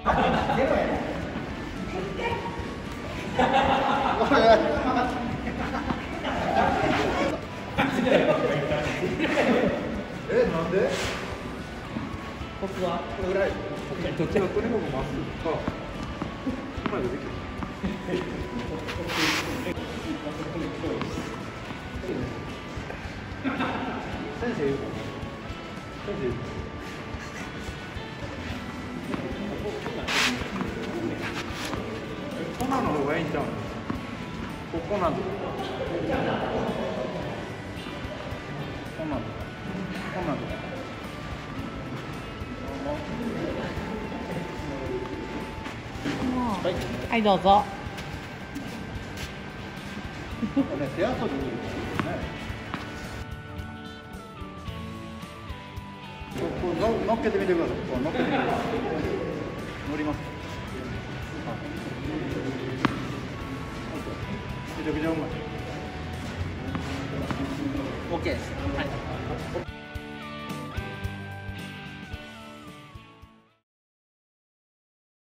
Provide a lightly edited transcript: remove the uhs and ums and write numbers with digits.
なんで？ コツはこれぐらい。 どっちがとにかくまっすぐか。うまいことできる。先生言うか。先生言うか。こんなの方がいいんちゃうの？こんなんとか。こんなんとか。こんなんとか。はい、 はい、どうぞ。 手遊びね。こう乗っけてみてください。こう乗っけてみてください。乗ります。めちゃくちゃうまい。 オッケーです。はい。